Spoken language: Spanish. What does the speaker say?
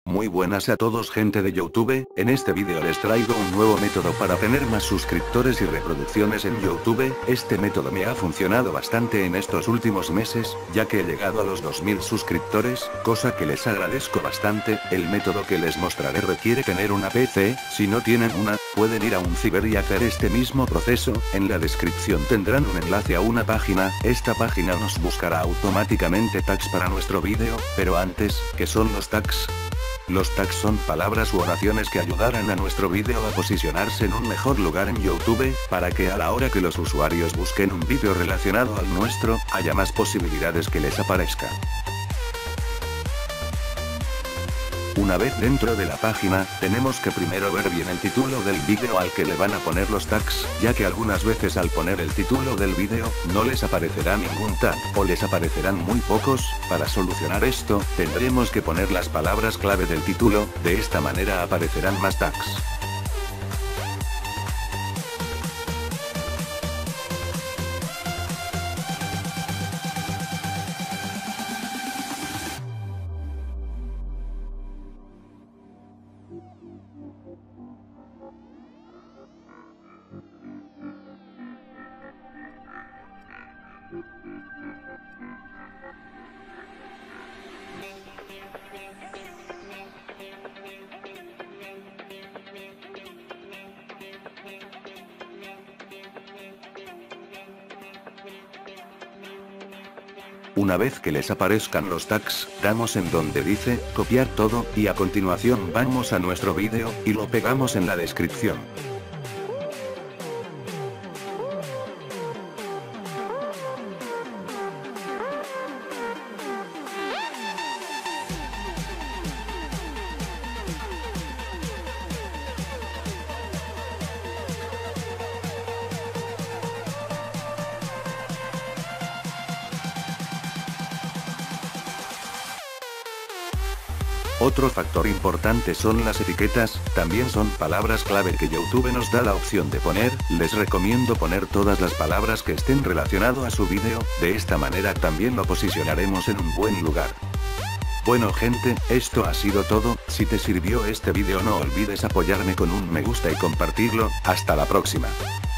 Muy buenas a todos gente de YouTube, en este vídeo les traigo un nuevo método para tener más suscriptores y reproducciones en YouTube. Este método me ha funcionado bastante en estos últimos meses, ya que he llegado a los 2000 suscriptores, cosa que les agradezco bastante. El método que les mostraré requiere tener una PC, si no tienen una, pueden ir a un ciber y hacer este mismo proceso. En la descripción tendrán un enlace a una página, esta página nos buscará automáticamente tags para nuestro vídeo, pero antes, ¿qué son los tags? Los tags son palabras u oraciones que ayudarán a nuestro vídeo a posicionarse en un mejor lugar en YouTube, para que a la hora que los usuarios busquen un vídeo relacionado al nuestro, haya más posibilidades que les aparezca. Una vez dentro de la página, tenemos que primero ver bien el título del vídeo al que le van a poner los tags, ya que algunas veces al poner el título del vídeo, no les aparecerá ningún tag, o les aparecerán muy pocos. Para solucionar esto, tendremos que poner las palabras clave del título, de esta manera aparecerán más tags. Una vez que les aparezcan los tags, damos en donde dice, copiar todo, y a continuación vamos a nuestro vídeo, y lo pegamos en la descripción. Otro factor importante son las etiquetas, también son palabras clave que YouTube nos da la opción de poner. Les recomiendo poner todas las palabras que estén relacionado a su vídeo, de esta manera también lo posicionaremos en un buen lugar. Bueno gente, esto ha sido todo. Si te sirvió este vídeo no olvides apoyarme con un me gusta y compartirlo. Hasta la próxima.